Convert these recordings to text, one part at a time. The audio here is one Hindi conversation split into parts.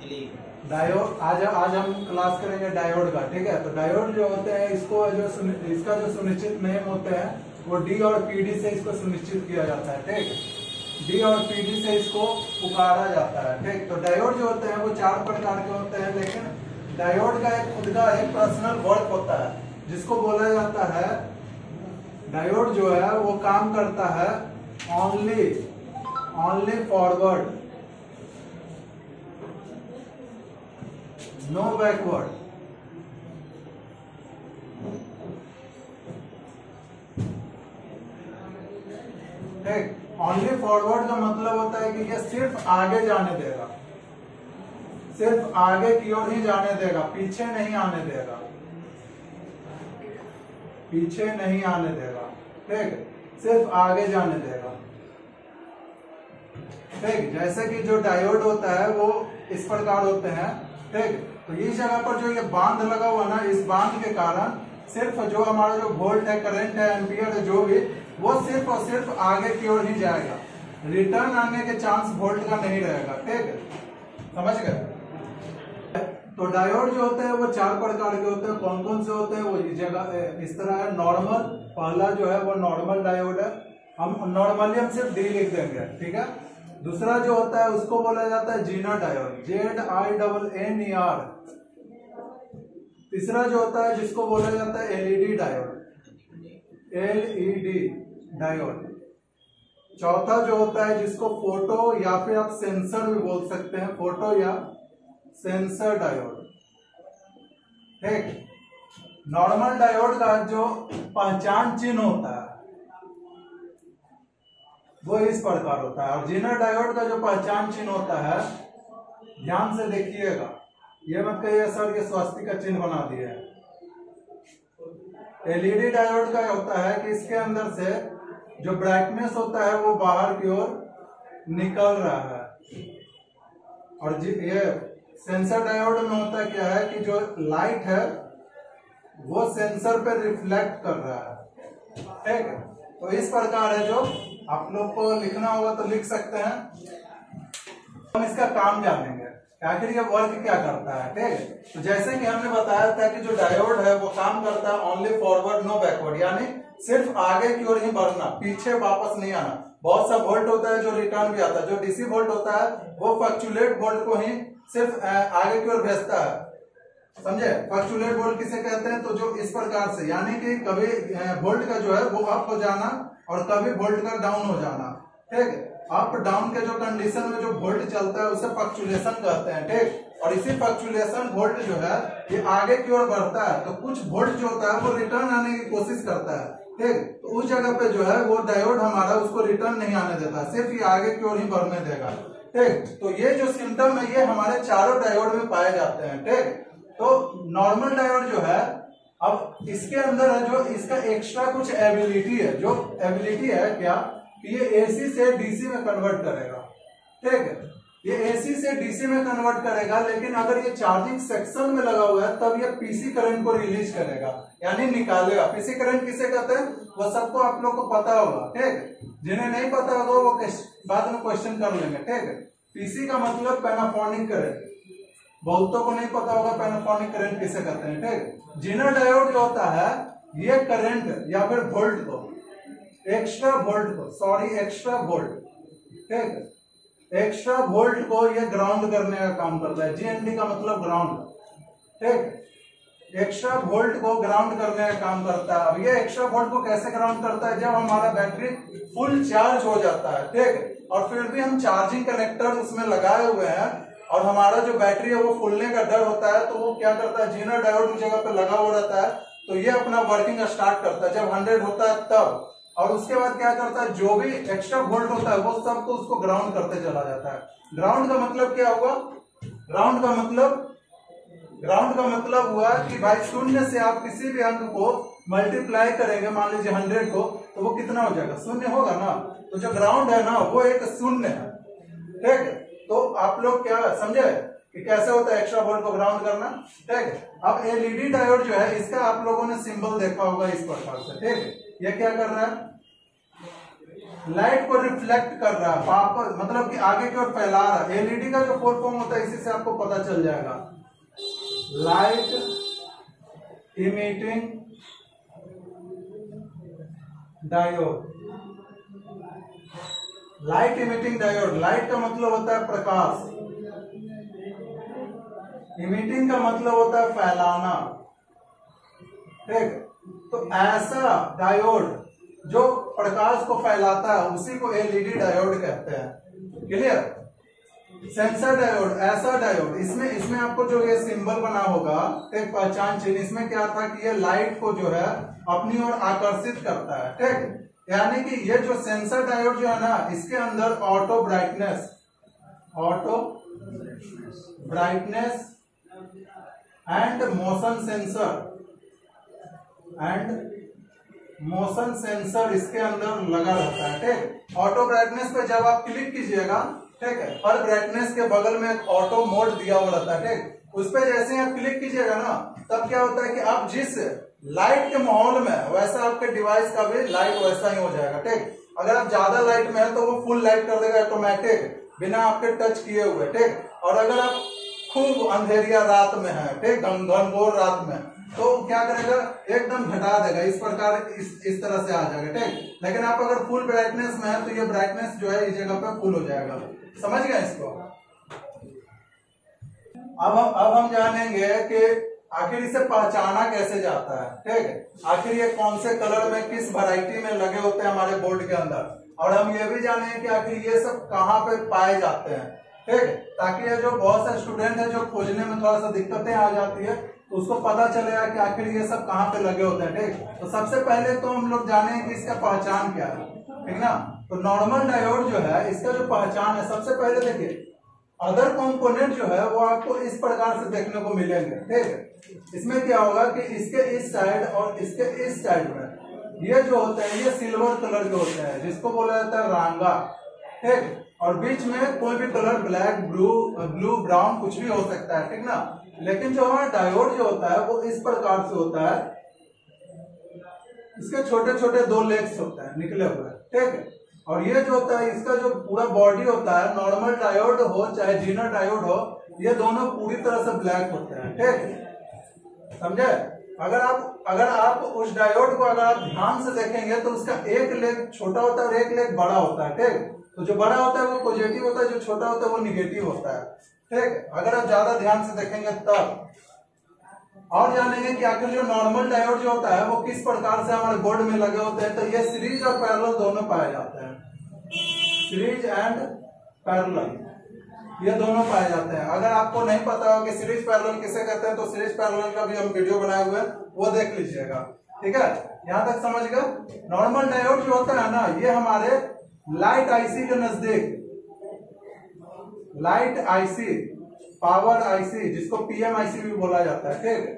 डायोड आज हम क्लास करेंगे डायोड का, ठीक है। तो डायोड जो होते हैं इसको इसका जो सुनिश्चित नेम होते हैं वो डी और पीडी से इसको सुनिश्चित किया जाता है, ठीक। डी और पीडी से इसको पुकारा जाता है, ठीक। तो डायोड जो होते हैं वो 4 प्रकार के होते हैं, लेकिन डायोड का एक खुद का एक पर्सनल वर्क होता है जिसको बोला जाता है, डायोड जो है वो काम करता है ओनली फॉरवर्ड, नो बैकवर्ड। ठीक, ओनली फॉरवर्ड का मतलब होता है कि ये सिर्फ आगे जाने देगा, सिर्फ आगे की ओर ही जाने देगा, पीछे नहीं आने देगा, पीछे नहीं आने देगा, ठीक, सिर्फ आगे जाने देगा, ठीक। जैसे कि जो डायोड होता है वो इस प्रकार होते हैं, ठीक। तो इस जगह पर जो ये बांध लगा हुआ ना, इस बांध के कारण सिर्फ जो हमारा जो वोल्ट है, करंट है, एम्पियर है, जो भी, वो सिर्फ और सिर्फ आगे की ओर ही जाएगा, रिटर्न आने के चांस वोल्ट का नहीं रहेगा, ठीक। समझ गए। तो डायोड जो होते हैं वो 4 प्रकार के होते हैं। कौन कौन से होते हैं वो इस जगह इस तरह है। नॉर्मल, पहला जो है वो नॉर्मल डायोड है, हम नॉर्मली हम सिर्फ डी लिख देंगे, ठीक है। दूसरा जो होता है उसको बोला जाता है जीनर डायोड, ZINNER। तीसरा जो होता है जिसको बोला जाता है एलईडी डायोड, LED डायोड। चौथा जो होता है जिसको फोटो या फिर आप सेंसर भी बोल सकते हैं, फोटो या सेंसर डायोड, ठीक। नॉर्मल डायोड का जो पहचान चिन्ह होता है वो इस प्रकार होता है, और जीनर डायोड का जो पहचान चिन्ह होता है, ध्यान से देखिएगा, ये मत कहिए सर ये स्वास्तिक का चिन्ह बना दिया है। एलईडी डायोड का होता है कि इसके अंदर से जो ब्राइटनेस होता है वो बाहर की ओर निकल रहा है, और ये सेंसर डायोड में होता क्या है कि जो लाइट है वो सेंसर पे रिफ्लेक्ट कर रहा है, ठीक है। तो इस प्रकार है, जो आप लोग को लिखना होगा तो लिख सकते हैं। हम इसका काम जानेंगे आखिर ये वर्क क्या करता है, ठीक है। तो जैसे कि हमने बताया था कि जो डायोड है वो काम करता है ओनली फॉरवर्ड नो बैकवर्ड, यानी सिर्फ आगे की ओर ही बढ़ना, पीछे वापस नहीं आना। बहुत सा वोल्ट होता है जो रिटर्न भी आता है, जो डीसी वोल्ट होता है वो फ्लक्चुएट वोल्ट को ही सिर्फ आगे की ओर भेजता है, समझे। फ्लक्चुएट वोल्ट किसे कहते हैं, तो जो इस प्रकार से, यानी कि कभी वोल्ट का जो है वो अप हो जाना और कभी वोल्ट का डाउन हो जाना, ठीक। अप डाउन के जो कंडीशन में जो वोल्ट चलता है उसे फ्लक्चुएशन कहते हैं, ठीक। और इसी फ्लक्चुएशन वोल्ट जो है ये आगे की ओर बढ़ता है, तो कुछ वोल्ट जो होता है वो रिटर्न आने की कोशिश करता है, ठीक। तो उस जगह पे जो है वो डायोड हमारा उसको रिटर्न नहीं आने देता, सिर्फ ये आगे की ओर ही बढ़ने देगा, ठीक। तो ये जो सिम्टम है ये हमारे चारों डायोड में पाए जाते हैं, ठीक। तो नॉर्मल डायोड जो है, अब इसके अंदर है जो इसका एक्स्ट्रा कुछ एबिलिटी है, जो एबिलिटी है क्या कि ये एसी से डीसी में कन्वर्ट करेगा, ठीक है। ये एसी से डीसी में कन्वर्ट करेगा, लेकिन अगर ये चार्जिंग सेक्शन में लगा हुआ है तब ये पीसी करंट को रिलीज करेगा, यानी निकालेगा। पीसी करंट किसे कहते हैं वो सबको आप लोग को पता होगा, ठीक। जिन्हें नहीं पता होगा वो बाद में क्वेश्चन कर लेंगे, ठीक है। पीसी का मतलब पैनाफोनिक करंट, बहुतों को नहीं पता होगा पैनाफोनिक करंट किसे कहते हैं, ठीक। जीनर डायोड जो होता है ये करंट या फिर वोल्ट को, एक्स्ट्रा वोल्ट, ठीक, एक्स्ट्रा वोल्ट को ये ग्राउंड करने का काम करता है। जीएनडी का मतलब ग्राउंड, ठीक। एक्स्ट्रा वोल्ट को ग्राउंड करने का काम करता है। अब ये एक्स्ट्रा वोल्ट को कैसे ग्राउंड करता है, जब हमारा बैटरी फुल चार्ज हो जाता है, ठीक, और फिर भी हम चार्जिंग कनेक्टर उसमें लगाए हुए हैं और हमारा जो बैटरी है वो फूलने का डर होता है, तो वो क्या करता है, जीनर डायोड उस जगह पे लगा हुआ रहता है, तो ये अपना वर्किंग स्टार्ट करता है जब 100 होता है तब, और उसके बाद क्या करता है, जो भी एक्स्ट्रा वोल्ट होता है वो सब को उसको ग्राउंड करते चला जाता है। ग्राउंड का मतलब क्या हुआ, ग्राउंड का मतलब हुआ कि भाई शून्य से आप किसी भी अंक को मल्टीप्लाई करेंगे, मान लीजिए 100 को, तो वो कितना हो जाएगा, शून्य होगा ना। तो जो ग्राउंड है ना वो एक शून्य है, ठीक। तो आप लोग क्या समझे कि कैसे होता है एक्स्ट्रा वोल्ट को ग्राउंड करना, ठीक। अब एलईडी डायोड जो है इसका आप लोगों ने सिंबल देखा होगा इस प्रकार से, ठीक। ये क्या कर रहा है, लाइट को रिफ्लेक्ट कर रहा है, वापस मतलब कि आगे की ओर फैला रहा है। एलईडी का जो फुल फॉर्म होता है इसी से आपको पता चल जाएगा, light emitting diode. Light emitting diode, light का मतलब होता है प्रकाश, इमिटिंग का मतलब होता है फैलाना, ठीक। तो ऐसा डायोड जो प्रकाश को फैलाता है उसी को एलईडी डायोड कहते हैं। क्लियर? सेंसर डायोड, ऐसा डायोड, इसमें आपको जो ये सिंबल बना होगा एक पहचान चिन्ह, इसमें क्या था कि ये लाइट को जो है अपनी ओर आकर्षित करता है, ठीक। यानी कि ये जो सेंसर डायोड जो है ना, इसके अंदर auto brightness and motion sensor इसके अंदर लगा रहता है, ठीक। ऑटो ब्राइटनेस पे जब आप क्लिक कीजिएगा, ठीक है, हर ब्राइटनेस के बगल में एक ऑटो मोड दिया हुआ रहता है, ठीक। उस पर जैसे ही आप क्लिक कीजिएगा ना, तब क्या होता है कि आप जिस लाइट के माहौल में, वैसा आपके डिवाइस का भी लाइट वैसा ही हो जाएगा, ठीक। अगर आप ज्यादा लाइट में है तो वो फुल लाइट कर देगा ऑटोमेटिक, बिना आपके टच किए हुए, ठीक। और अगर आप खूब अंधेरिया रात में है, ठीक, घनघोर रात में, तो क्या करेगा, एकदम घटा देगा, इस प्रकार इस तरह से आ जाएगा, ठीक। लेकिन आप अगर फुल ब्राइटनेस में है तो ये ब्राइटनेस जो है इस जगह पे फुल हो जाएगा। समझ गए इसको? अब हम जानेंगे कि आखिर इसे पहचाना कैसे जाता है, ठीक। आखिर ये कौन से कलर में किस वैरायटी में लगे होते हैं हमारे बोर्ड के अंदर, और हम ये भी जानेंगे कि आखिर ये सब कहाँ पे पाए जाते हैं, ठीक। ताकि ये जो बहुत सारे स्टूडेंट हैं जो खोजने में थोड़ा सा दिक्कतें आ जाती है, तो उसको पता चलेगा कि आखिर ये सब कहाँ पे लगे होते हैं, ठीक। तो सबसे पहले तो हम लोग जाने कि इसका पहचान क्या है, ठीक ना। तो नॉर्मल डायोड जो है, इसका जो पहचान है, सबसे पहले देखिए अदर कंपोनेंट जो है वो आपको इस प्रकार से देखने को मिलेंगे, ठीक। इसमें क्या होगा कि इसके इस साइड और इसके इस साइड में ये जो होते हैं ये सिल्वर कलर के होते हैं, जिसको बोला जाता है रांगा, ठीक। और बीच में कोई भी कलर, ब्लैक, ब्लू, ब्राउन, कुछ भी हो सकता है, ठीक ना। लेकिन जो हमारा डायोड जो होता है वो इस प्रकार से होता है, इसके छोटे छोटे दो लेग्स होते हैं निकले हुए, ठीक है। और ये जो होता है इसका जो पूरा बॉडी होता है, नॉर्मल डायोड हो चाहे जीनर डायोड हो, ये दोनों पूरी तरह से ब्लैक होते हैं, ठीक। समझे? अगर आप उस डायोड को अगर आप ध्यान से देखेंगे तो उसका एक लेग छोटा होता है और एक लेग बड़ा होता है, ठीक। तो जो बड़ा होता है वो पॉजिटिव होता है, जो छोटा होता है वो निगेटिव होता है, ठीक। अगर आप ज्यादा ध्यान से देखेंगे तब। और जानेंगे कि आखिर जो नॉर्मल डायोड जो होता है वो किस प्रकार से हमारे बोर्ड में लगे होते हैं। तो ये सीरीज और पैरेलल दोनों पाए जाते हैं, सीरीज एंड पैरेलल ये दोनों पाए जाते हैं। अगर आपको नहीं पता हो कि सीरीज पैरेलल किसे कहते हैं तो सीरीज पैरेलल का भी हम वीडियो बनाए हुए हैं, वो देख लीजिएगा, ठीक है। यहाँ तक समझ गए? नॉर्मल डायोड जो होता है ना, ये हमारे लाइट आईसी के नजदीक, लाइट आईसी, पावर आईसी, जिसको पीएम आईसी भी बोला जाता है, ठीक।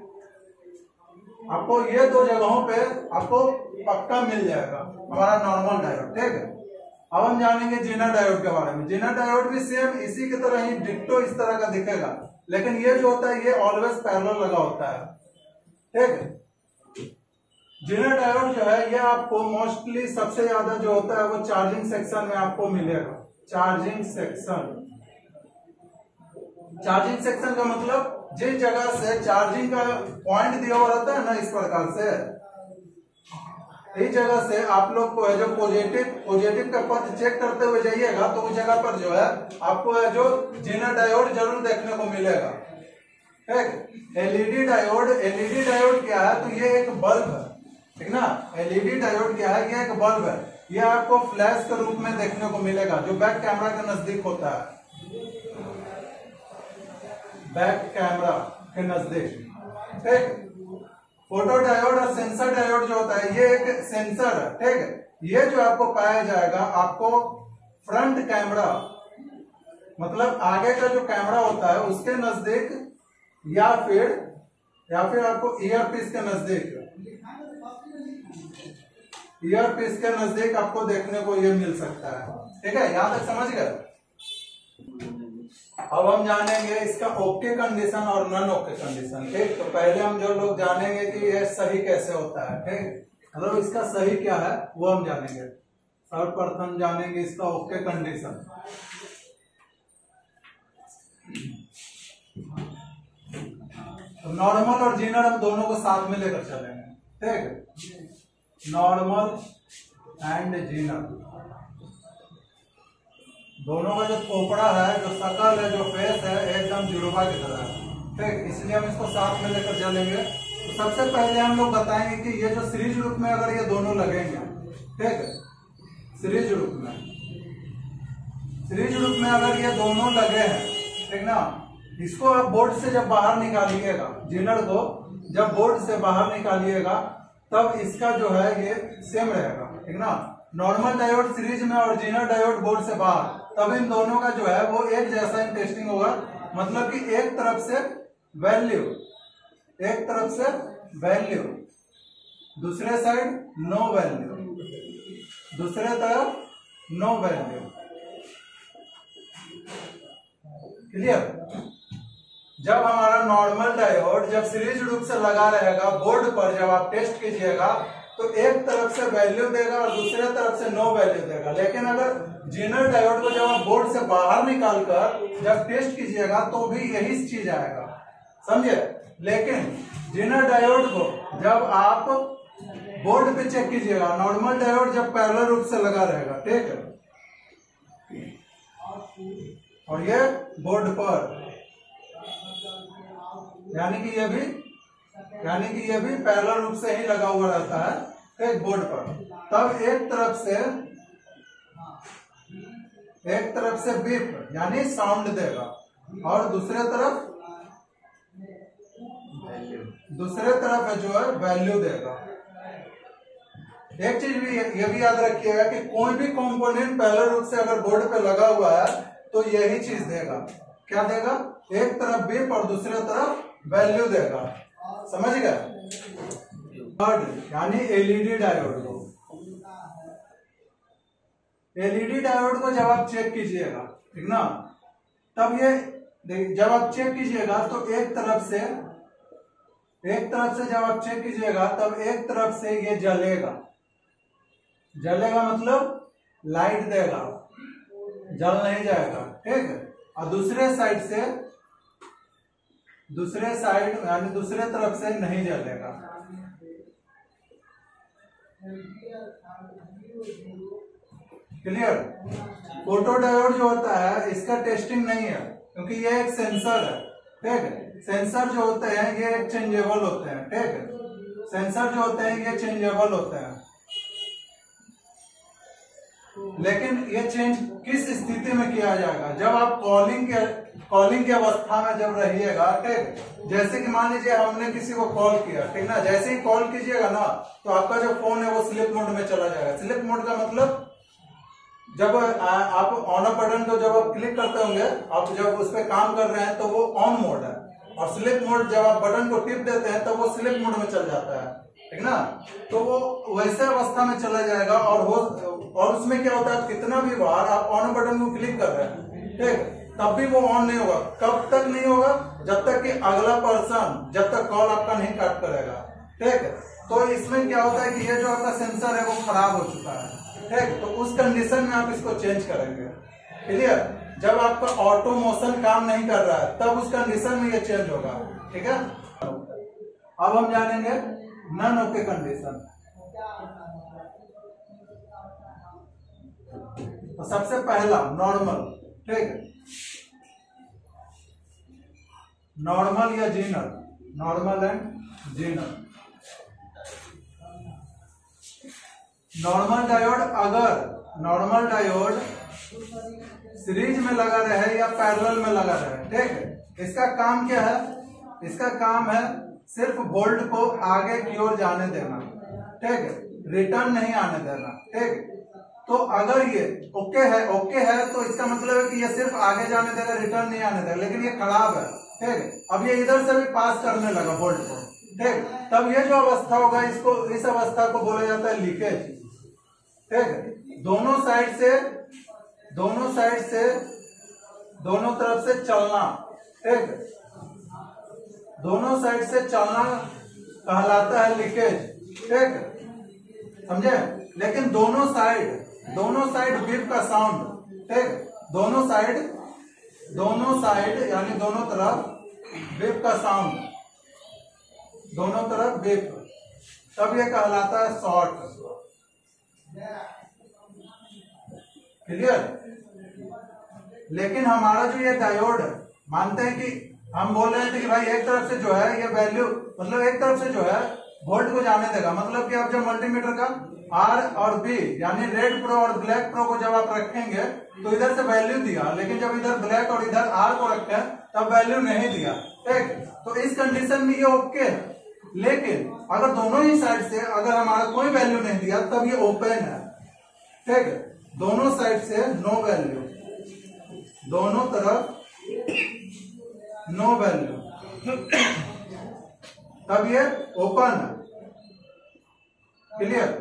आपको ये दो जगहों पे आपको पक्का मिल जाएगा हमारा नॉर्मल डायोड, ठीक है। अब हम जानेंगे जीनर डायोड के बारे में। जीनर डायोड भी सेम इसी की तरह ही डिट्टो इस तरह का दिखेगा, लेकिन ये जो होता है ये ऑलवेज पैरेलल लगा होता है, ठीक। जीनर डायोड जो है ये आपको मोस्टली सबसे ज्यादा जो होता है वो चार्जिंग सेक्शन में आपको मिलेगा। चार्जिंग सेक्शन, चार्जिंग सेक्शन का मतलब जिस जगह से चार्जिंग का पॉइंट दिया हुआ रहता है ना, इस प्रकार से इस जगह से आप लोग को है जो पॉजिटिव का पथ चेक करते हुए जाइएगा तो उस जगह पर जो है आपको है जो जीनर डायोड जरूर देखने को मिलेगा, ठीक। एलईडी डायोड क्या है? तो ये एक बल्ब है, ठीक ना। एलईडी डायोड क्या है? ये एक बल्ब है। ये आपको फ्लैश के रूप में देखने को मिलेगा जो बैक कैमरा के नजदीक होता है, बैक कैमरा के नजदीक, ठीक। फोटो डायोड और सेंसर डायोड जो होता है ये एक सेंसर है, ठीक। ये जो आपको पाया जाएगा आपको फ्रंट कैमरा, मतलब आगे का जो कैमरा होता है उसके नजदीक, या फिर आपको ईयरपीस के नजदीक आपको देखने को ये मिल सकता है, ठीक है। यहां तक समझ गए? अब हम जानेंगे इसका ओके कंडीशन और नॉन ओके कंडीशन, ठीक। तो पहले हम जो लोग जानेंगे कि ये सही कैसे होता है, ठीक। मतलब इसका सही क्या है वो हम जानेंगे। सर्वप्रथम जानेंगे इसका ओके कंडीशन। तो नॉर्मल और जीनर हम दोनों को साथ में लेकर चलेंगे, ठीक। नॉर्मल एंड जीनर दोनों का जो खोपड़ा है, जो शकल है, जो फेस है, एकदम जुड़वा की तरह है, ठीक। इसलिए हम इसको साथ में लेकर चलेंगे। तो सबसे पहले हम लोग बताएंगे कि ये जो सीरीज रूप में अगर ये दोनों लगेंगे, ठीक है, सीरीज रूप में अगर ये दोनों लगे हैं, ठीक ना, इसको आप बोर्ड से जब बाहर निकालिएगा, जीनर को जब बोर्ड से बाहर निकालिएगा तब इसका जो है ये सेम रहेगा, ठीक ना। नॉर्मल डायोड सीरीज में और जीनर डायोड बोर्ड से बाहर, तब इन दोनों का जो है वो एक जैसा इन टेस्टिंग होगा। मतलब कि एक तरफ से वैल्यू, दूसरे साइड नो वैल्यू, दूसरे तरफ नो वैल्यू। क्लियर। जब हमारा नॉर्मल डायोड जब सीरीज रूप से लगा रहेगा बोर्ड पर, जब आप टेस्ट कीजिएगा तो एक तरफ से वैल्यू देगा और दूसरे तरफ से नो वैल्यू देगा। लेकिन अगर जीनर डायोड को जब आप बोर्ड से बाहर निकालकर जब टेस्ट कीजिएगा तो भी यही चीज आएगा, समझे। लेकिन जीनर डायोड को जब आप बोर्ड पे चेक कीजिएगा, नॉर्मल डायोड जब पैरेलल रूप से लगा रहेगा, ठीक है, और ये बोर्ड पर, यानी कि ये भी पैरेलल रूप से ही लगा हुआ रहता है एक बोर्ड पर। तब एक तरफ से बीप यानी साउंड देगा और दूसरे तरफ जो है वैल्यू देगा। एक चीज भी ये भी याद रखिएगा कि कोई भी कंपोनेंट पैरेलल रूप से अगर बोर्ड पे लगा हुआ है तो यही चीज देगा। क्या देगा? एक तरफ बीप और दूसरे तरफ वैल्यू देगा, समझ गए। यानी एलईडी डायोड को जब आप चेक कीजिएगा, ठीक ना, तब ये जब आप चेक कीजिएगा तो एक तरफ से जब आप चेक कीजिएगा तब एक तरफ से ये जलेगा मतलब लाइट देगा, जल नहीं जाएगा, ठीक है। और दूसरे साइड यानी दूसरे तरफ से नहीं जलेगा। क्लियर। फोटोडायोड जो होता है इसका टेस्टिंग नहीं है क्योंकि ये एक सेंसर है, ठीक है। सेंसर जो होते हैं ये चेंजेबल होते हैं, ठीक है। सेंसर जो होते हैं ये चेंजेबल होते हैं, लेकिन ये चेंज किस स्थिति में किया जाएगा? जब आप कॉलिंग की अवस्था में जब रहिएगा, ठीक। जैसे कि मान लीजिए हमने किसी को कॉल किया, ठीक ना, जैसे ही कॉल कीजिएगा ना तो आपका जो फोन है वो स्लीप मोड में चला जाएगा। स्लीप मोड का मतलब जब आप ऑन अ बटन को जब आप क्लिक करते होंगे, आप जब उस पर काम कर रहे हैं तो वो ऑन मोड है, और स्लीप मोड जब आप बटन को टिप देते हैं तो वो स्लीप मोड में चल जाता है, ठीक ना। तो वो वैसे अवस्था में चला जाएगा और उसमें क्या होता है, कितना भी बार आप ऑन बटन को क्लिक कर रहे हैं, ठीक, तब भी वो ऑन नहीं होगा। कब तक नहीं होगा? जब तक कि अगला पर्सन जब तक कॉल आपका नहीं काट करेगा, ठीक। तो इसमें क्या होता है कि ये जो आपका सेंसर है वो खराब हो चुका है, ठीक। तो उस कंडीशन में आप इसको चेंज करेंगे। क्लियर। जब आपका ऑटो मोशन काम नहीं कर रहा है तब उस कंडीशन में ये चेंज होगा, ठीक है। अब हम जानेंगे नन ओके कंडीशन। तो सबसे पहला नॉर्मल, ठीक, नॉर्मल या zener, normal and zener. Normal diode series में लगा रहे या पैरेलल में लगा रहे, ठीक है, इसका काम क्या है? इसका काम है सिर्फ वोल्ट को आगे की ओर जाने देना, ठीक है, रिटर्न नहीं आने देना, ठीक। तो अगर ये ओके है तो इसका मतलब है कि ये सिर्फ आगे जाने देगा, रिटर्न नहीं आने देगा। लेकिन ये खराब है, ठीक। अब ये इधर से भी पास करने लगा वोल्ट को, ठीक। तब ये जो अवस्था होगा इस अवस्था को बोला जाता है लीकेज, ठीक। दोनों तरफ से चलना, ठीक, दोनों साइड से चलना कहलाता है लीकेज, ठीक, समझे। लेकिन दोनों साइड दोनों साइड बीप का साउंड, ठीक, दोनों साइड यानी दोनों तरफ बीप का साउंड, दोनों तरफ बीप, तब ये कहलाता है शॉर्ट। क्लियर? लेकिन हमारा जो ये डायोड मानते हैं कि हम बोल रहे थे कि भाई एक तरफ से जो है ये वैल्यू, मतलब एक तरफ से जो है वोल्ट को जाने देगा, मतलब कि आप जब मल्टीमीटर का आर और बी यानी रेड प्रो और ब्लैक प्रो को जब आप रखेंगे तो इधर से वैल्यू दिया, लेकिन जब इधर ब्लैक और इधर आर को रखते हैं तब वैल्यू नहीं दिया, ठीक। तो इस कंडीशन में ये ओके है। लेकिन अगर दोनों ही साइड से अगर हमारा कोई वैल्यू नहीं दिया तब ये ओपन है, ठीक। दोनों साइड से नो वैल्यू, दोनों तरफ नो वैल्यू, तब ये ओपन है। क्लियर?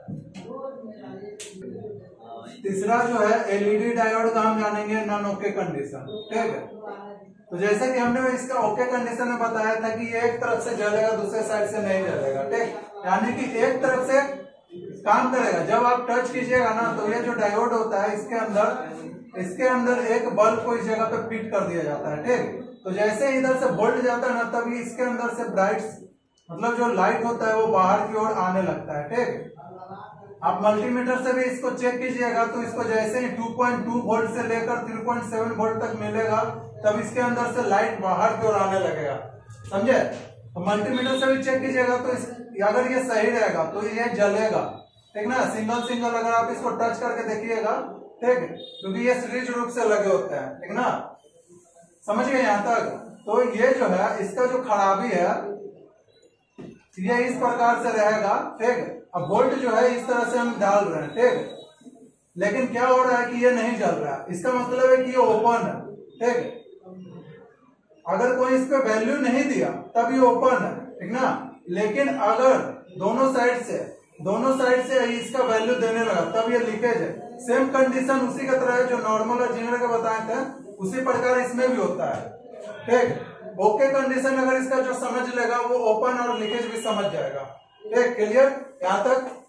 तीसरा जो है एलईडी डायोड का हम जानेंगे नॉन ओके कंडीशन, ठीक है। तो जैसे कि हमने इसका ओके कंडीशन में बताया था कि ये एक तरफ से जलेगा दूसरे साइड से नहीं जलेगा, ठीक, यानी कि एक तरफ से काम करेगा। जब आप टच कीजिएगा ना तो ये जो डायोड होता है इसके अंदर एक बल्ब को इस जगह पे फिट कर दिया जाता है, ठीक। तो जैसे इधर से वोल्ट जाता है ना तभी इसके अंदर से ब्राइट मतलब जो लाइट होता है वो बाहर की ओर आने लगता है, ठीक। आप मल्टीमीटर से भी इसको चेक कीजिएगा तो इसको जैसे ही 2.2 वोल्ट से लेकर 3.7 वोल्ट तक मिलेगा तब इसके अंदर से लाइट बाहर की ओर आने लगेगा, समझे। तो मल्टीमीटर से भी चेक कीजिएगा तो अगर ये सही रहेगा तो ये जलेगा, ठीक ना। सिंगल अगर आप इसको टच करके देखिएगा, ठीक, क्योंकि ये सीरीज रूप से लगे होते हैं, ठीक ना, समझ गए यहाँ तक। तो ये जो है इसका जो खराबी है ये इस प्रकार से रहेगा, ठीक। अब वोल्ट जो है इस तरह से हम डाल रहे हैं, ठीक, लेकिन क्या हो रहा है कि ये नहीं जल रहा है, इसका मतलब है कि ये ओपन है, ठीक। अगर कोई इस पे वैल्यू नहीं दिया तब ये ओपन है, ठीक ना। लेकिन अगर दोनों साइड से इसका वैल्यू देने लगा तब ये लीकेज है। सेम कंडीशन उसी का तरह है जो नॉर्मल और जनरल का बताए थे, उसी प्रकार इसमें भी होता है, ठीक। ओके कंडीशन अगर इसका जो समझ लेगा वो ओपन और लीकेज भी समझ जाएगा, ठीक। क्लियर यहाँ तक?